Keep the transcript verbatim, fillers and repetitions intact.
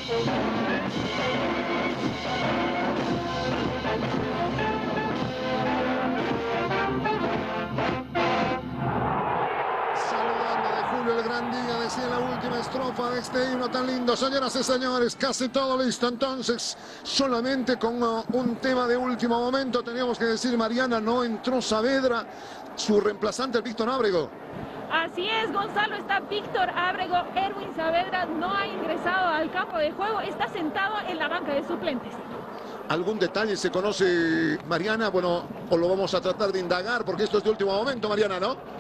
El gran día, decía la última estrofa de este himno tan lindo. Señoras y señores, casi todo listo. Entonces, solamente con uh, un tema de último momento, teníamos que decir, Mariana, no entró Saavedra, su reemplazante, el Víctor Ábrego. Así es, Gonzalo, está Víctor Ábrego. Erwin Saavedra no ha ingresado al campo de juego, está sentado en la banca de suplentes. ¿Algún detalle se conoce, Mariana? Bueno, o lo vamos a tratar de indagar, porque esto es de último momento, Mariana, ¿no?